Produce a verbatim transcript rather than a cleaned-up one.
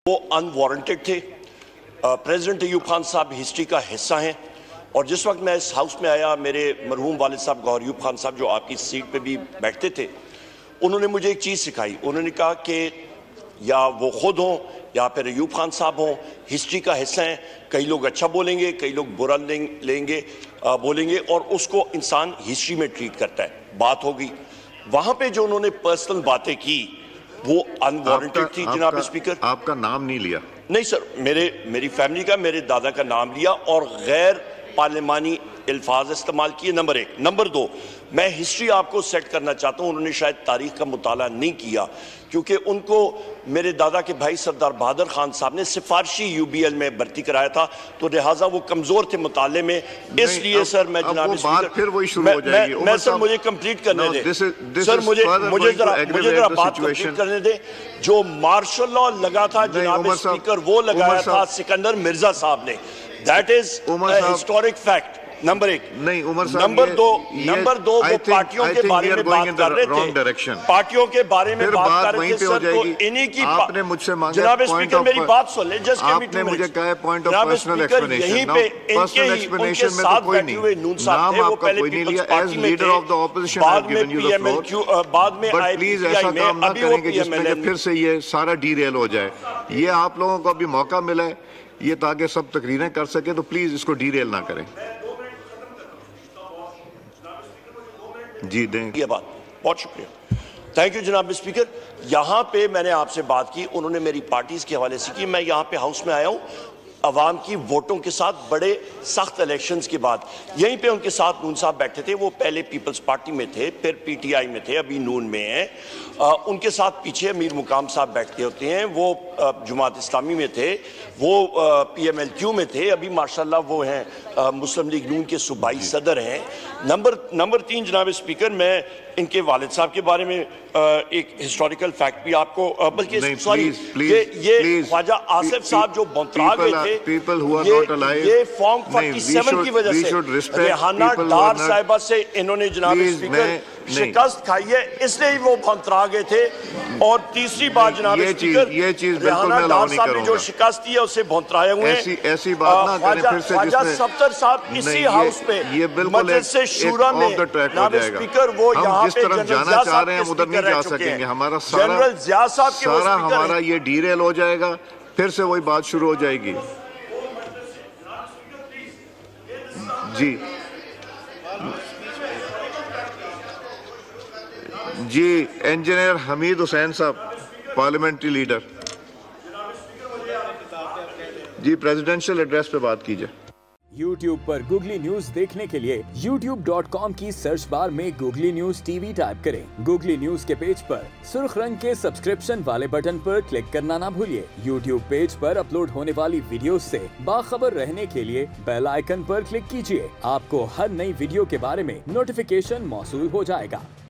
وہ انوارنٹڈ تھے. پریزیڈنٹ ایوب خان صاحب ہسٹری کا حصہ ہیں، اور جس وقت میں اس ہاؤس میں آیا میرے مرحوم والد صاحب گوہر ایوب خان صاحب جو آپ کی سیٹ پہ بھی بیٹھتے تھے، انہوں نے مجھے ایک چیز سکھائی. انہوں نے کہا کہ یا وہ خود ہوں یا پھر ایوب خان صاحب ہوں، ہسٹری کا حصہ ہیں. کئی لوگ اچھا بولیں گے، کئی لوگ برا لیں گے بولیں گے، اور اس کو انسان ہسٹری میں ٹریٹ کرتا ہے. بات ہوگی وہاں پہ جو انہوں نے پرسنل باتیں کی وہ انوارنٹڈ تھی. جناب اسپیکر، آپ کا نام نہیں لیا؟ نہیں سر، میرے میری فیملی کا، میرے دادا کا نام لیا اور غیر پارلیمانی الفاظ استعمال کیے. نمبر ایک. نمبر دو، میں ہسٹری آپ کو سیٹ کرنا چاہتا ہوں. انہوں نے شاید تاریخ کا مطالعہ نہیں کیا، کیونکہ ان کو میرے دادا کے بھائی سردار بہادر خان صاحب نے سفارشی یو بی ایل میں بھرتی کرایا تھا، تو لہٰذا وہ کمزور تھے مطالعے میں. اس لیے سر میں جناب میں سر مجھے کمپلیٹ کرنے دیں سر، مجھے مجھے ذرا مجھے ذرا بات کمپلیٹ کرنے دیں. جو مارشل لا لگا تھا جناب اسپیکر، وہ لگایا تھا سکندر مرزا صاحب نے. That is historic fact. Number ایک. نہیں عمر صاحب، نمبر دو نمبر دو وہ پارٹیوں کے بارے میں بات کر رہے تھے، پارٹیوں کے بارے میں بات کر رہے تھے سر. تو انہی کی آپ نے مجھ سے مانگا جناب اسپیکر میری بات سن لیں. جسٹ آپ نے مجھے کہا ہے پوائنٹ آف پرسنل ایکسپلینیشن. یہیں پہ ان کے ہی ان کے ساتھ بیٹھے ہوئے نون صاحب تھے، وہ پہلے پیپلز پارٹی میں تھے، بعد میں پی ایم ایل کیو بعد میں آئی پی ٹی آئی میں، ابھی وہ پی ایم ایل اے. پھر سے یہ سارا ڈی ریل ہو جائے. یہ آپ لوگوں کو ابھی موقع ملا ہے یہ تاکہ سب تقریریں کر سکے، تو پلیز اس کو ڈی ریل نہ کریں. جی دیں یہ بات. بہت شکریہ، تھینک یو جناب اسپیکر. یہاں پہ میں نے آپ سے بات کی، انہوں نے میری پارٹیز کے حوالے سے کی. میں یہاں پہ ہاؤس میں آیا ہوں عوام کی ووٹوں کے ساتھ، بڑے سخت الیکشنز کے بعد. یہیں پہ ان کے ساتھ نون صاحب بیٹھے تھے. وہ پہلے پیپلز پارٹی میں تھے، پھر پی ٹی آئی میں تھے، ابھی نون میں ہیں. ان کے ساتھ پیچھے امیر مقام صاحب بیٹھتے ہوتے ہیں، وہ جماعت اسلامی میں تھے، وہ پی ایم ایل کیو میں تھے، ابھی ماشاءاللہ وہ ہیں مسلم لیگ نون کے صوبائی صدر ہیں. نمبر نمبر تین جناب اسپیکر، میں ان کے والد صاحب کے بارے میں ایک ہسٹوریکل فیکٹ بھی آپ کو، بلکہ سوری یہ خواجہ آصف صاحب جو بونترا گئے تھے، یہ فارم فورٹی سیون کی وجہ سے ریحانہ ڈار صاحبہ سے انہوں نے جناب اسپیکر شکست کھائی ہے، اس لیے وہ بونترا گئے تھے. اور تیسری بات جناب اسپیکر، ریحانہ ڈار صاحب نے جو شکست دی ہے اسے بونترائے ہوئے ہیں. ایسی بات نہ کریں پھر سے، خواجہ سفتر صاحب اسی ہاؤس پہ مجلس شورا میں جناب اسپیکر وہ یہاں پہ جنرل ضیاء صاحب کے اسپیکر رہ چکے ہیں. جنرل ضیاء صاحب کے وہ اسپیکر ہیں. ہمارا یہ ڈی ریل ہو جائے گا، پھر سے وہی بات شروع ہو جائے گی. جی جی انجینئر حمید حسین صاحب، پارلیمنٹری لیڈر. جی پریزیڈنشل ایڈریس پہ بات کیجئے. یوٹیوب پر گوگلی نیوز دیکھنے کے لیے یوٹیوب ڈاٹ کام کی سرچ بار میں گوگلی نیوز ٹی وی ٹائپ کریں. گوگلی نیوز کے پیج پر سرخ رنگ کے سبسکرپشن والے بٹن پر کلک کرنا نہ بھولیے. یوٹیوب پیج پر اپلوڈ ہونے والی ویڈیوز سے باخبر رہنے کے لیے بیل آئیکن پر کلک کیجیے. آپ کو ہر نئی ویڈیو کے بارے میں نوٹیفیکیشن موصول ہو جائے گا.